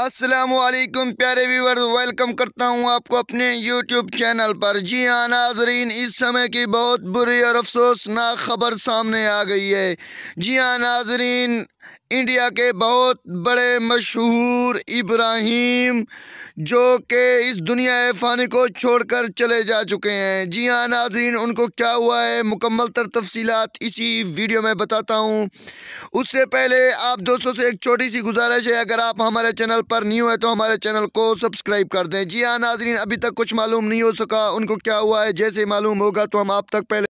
अस्सलामुअलैकुम प्यारे viewers, welcome करता हूं आपको अपने यूट्यूब चैनल पर। जी हाँ नाजरीन, इस समय की बहुत बुरी और अफसोसनाक खबर सामने आ गई है। जी हाँ नाजरीन, इंडिया के बहुत बड़े मशहूर इब्राहिम जो कि इस दुनिया फ़ानी को छोड़कर चले जा चुके हैं। जी हाँ नाजरीन, उनको क्या हुआ है मुकम्मल तर तफसीलात इसी वीडियो में बताता हूँ। उससे पहले आप दोस्तों से एक छोटी सी गुजारिश है, अगर आप हमारे चैनल पर न्यू है तो हमारे चैनल को सब्सक्राइब कर दें। जी हाँ नाजरीन, अभी तक कुछ मालूम नहीं हो सका उनको क्या हुआ है, जैसे मालूम होगा तो हम आप तक पहले